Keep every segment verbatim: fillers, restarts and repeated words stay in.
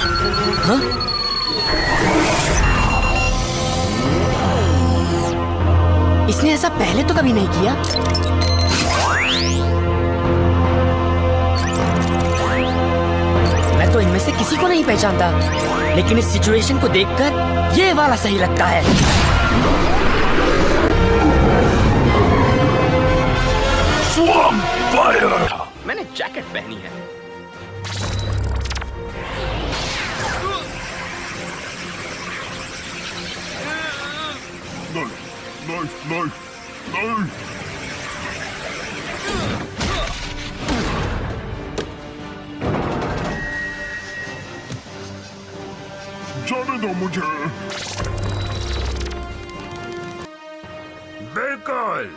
हाँ? इसने ऐसा पहले तो कभी नहीं किया। मैं तो इनमें से किसी को नहीं पहचानता, लेकिन इस सिचुएशन को देखकर ये वाला सही लगता है। Swarm fire! मैंने जैकेट पहनी है। नहीं, नहीं, नहीं, नहीं। जाने दो मुझे। बेकार।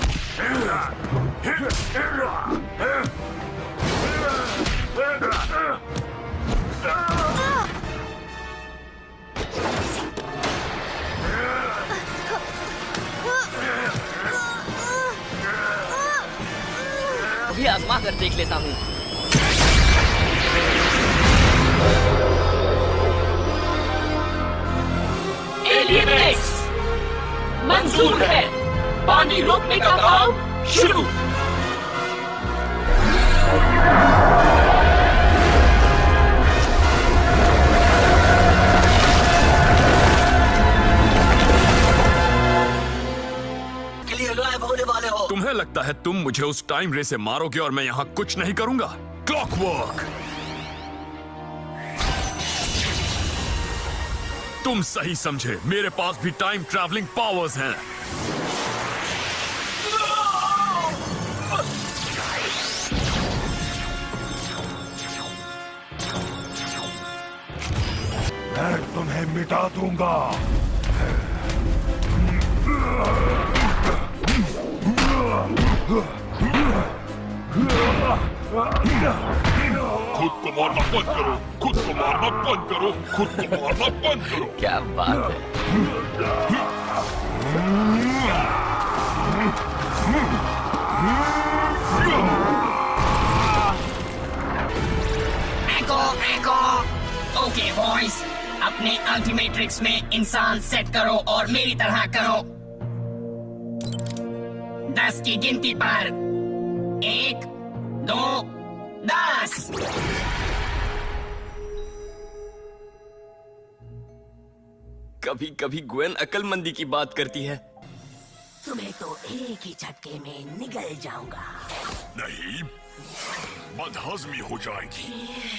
अभी आजमा कर देख लेता हूँ। एलियन एक्स मंजूर है। पानी रोकने का काम शुरू। तुम्हें लगता है तुम मुझे उस टाइम रे से मारोगे और मैं यहाँ कुछ नहीं करूंगा? क्लॉकवर्क! तुम सही समझे, मेरे पास भी टाइम ट्रैवलिंग पावर्स हैं। मैं तुम्हें मिटा दूंगा। खुद को मारना बंद करो, खुद को मारना बंद करो, खुद को मारना बंद करो। क्या बात है? Echo, echo. ओके बॉयज, अपने अल्टीमेट ट्रिक्स में इंसान सेट करो और मेरी तरह करो। दस की गिनती पर एक, दो, दस। कभी कभी ग्वेन अक्लमंदी की बात करती है। तुम्हें तो एक ही झटके में निगल जाऊंगा। नहीं, बदहजमी हो जाएगी।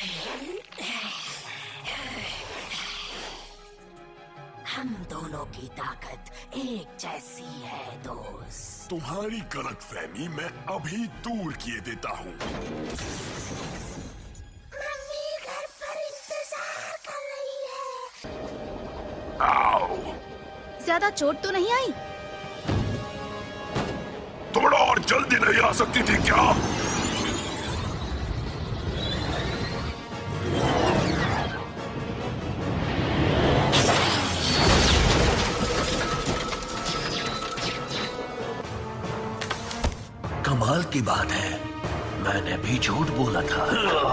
हम दोनों की ताकत एक जैसी है दोस्त। तुम्हारी गलतफहमी मैं अभी दूर किए देता हूँ। मम्मी घर पर इंतजार कर रही है। आओ। ज्यादा चोट तो नहीं आई? थोड़ा और जल्दी नहीं आ सकती थी क्या? कमाल की बात है, मैंने भी झूठ बोला था।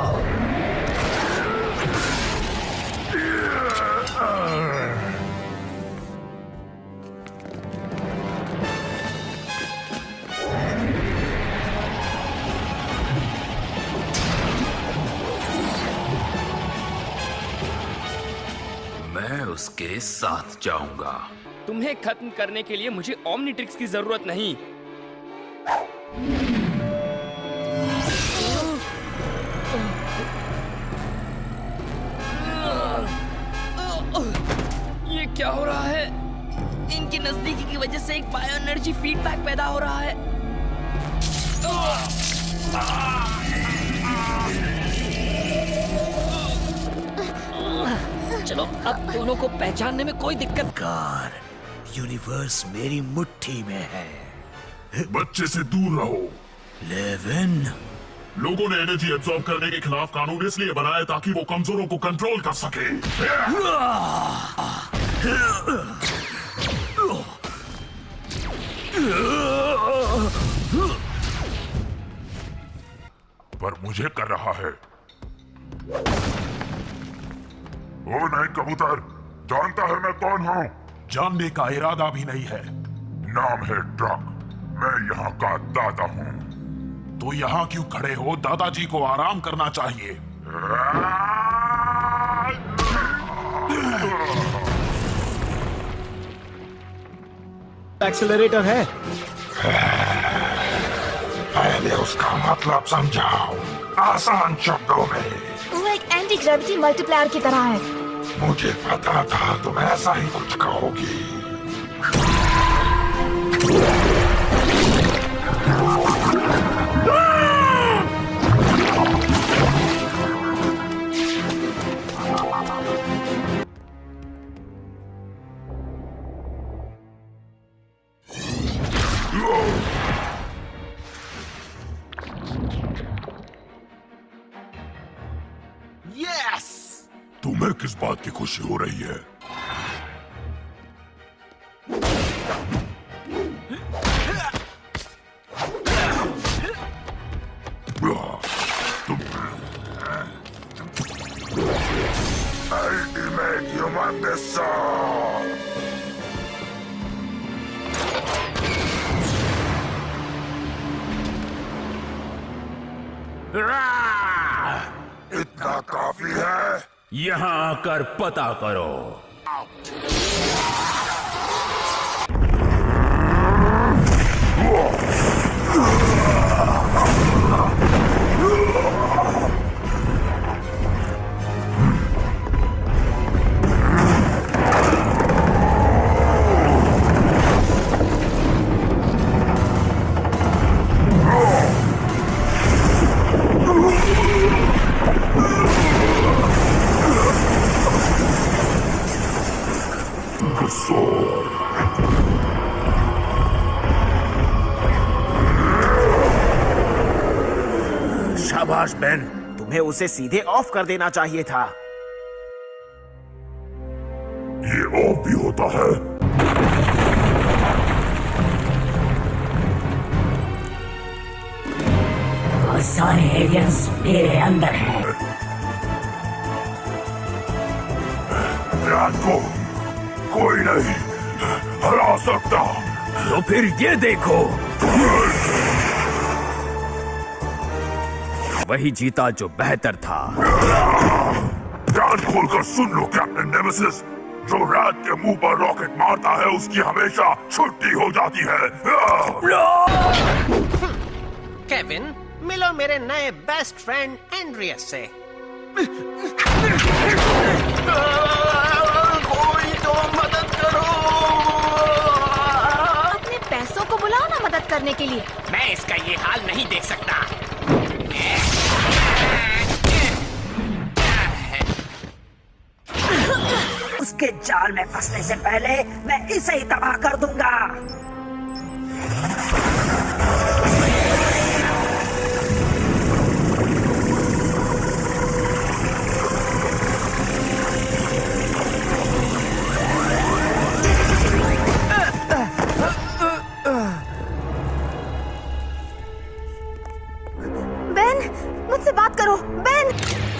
मैं उसके साथ जाऊंगा। तुम्हें खत्म करने के लिए मुझे ओमनीट्रिक्स की जरूरत नहीं। ये क्या हो रहा है? इनकी नजदीकी की वजह से एक बायो एनर्जी फीडबैक पैदा हो रहा है। चलो, अब दोनों को पहचानने में कोई दिक्कत। कार, यूनिवर्स मेरी मुट्ठी में है। बच्चे से दूर रहो। लेविन, लोगों ने एनर्जी एब्जॉर्ब करने के खिलाफ कानून इसलिए बनाया ताकि वो कमजोरों को कंट्रोल कर सके। पर मुझे कर रहा है। ओ नहीं कबूतर, जानता है मैं कौन हूँ? जानने का इरादा भी नहीं है। नाम है ट्रक, मैं यहाँ का दादा हूँ। तो यहाँ क्यों खड़े हो? दादाजी को आराम करना चाहिए। एक्सेलरेटर है। पहले उसका मतलब समझाओ आसान शब्दों में। वो एक एंटी ग्रेविटी मल्टीप्लायर की तरह है। मुझे पता था तुम ऐसा ही कुछ कहोगी। यस! तुम्हें किस बात की खुशी हो रही है? Ultimate Humongous Sword! इतना काफी है? यहाँ आकर पता करो। शाबाश बेन, तुम्हें उसे सीधे ऑफ कर देना चाहिए था। ये ऑफ भी होता है? बहुत सारे एलियंस मेरे अंदर हैं। रात को कोई नहीं हरा सकता। तो फिर ये देखो, वही जीता जो बेहतर था। ध्यान खोलकर सुन लो कैप्टन नेमेसिस, जो रात के मुंह पर रॉकेट मारता है उसकी हमेशा छुट्टी हो जाती है। केविन, मिलो मेरे नए बेस्ट फ्रेंड एंड्रियस से। कोई तो मदद करो। अपने पैसों को बुलाओ ना मदद करने के लिए। मैं इसका ये हाल नहीं देख सकता। उसके जाल में फंसने से पहले मैं इसे ही तबाह कर दूंगा। बेन, मुझसे बात करो। बेन!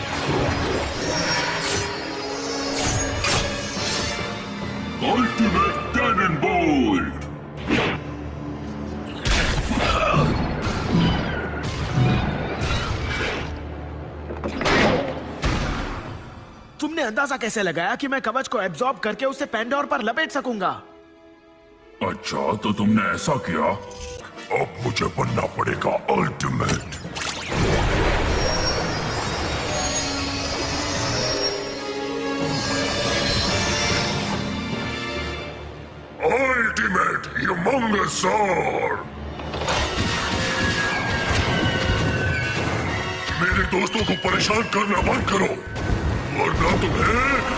Ultimate Cannon Bolt! तुमने अंदाजा कैसे लगाया कि मैं कवच को एब्जॉर्ब करके उसे पेंडोर पर लपेट सकूंगा? अच्छा, तो तुमने ऐसा किया। अब मुझे बनना पड़ेगा अल्टीमेट। Ultimate Humongous Sword! मेरे दोस्तों को परेशान करना बंद करो, वरना तुम्हें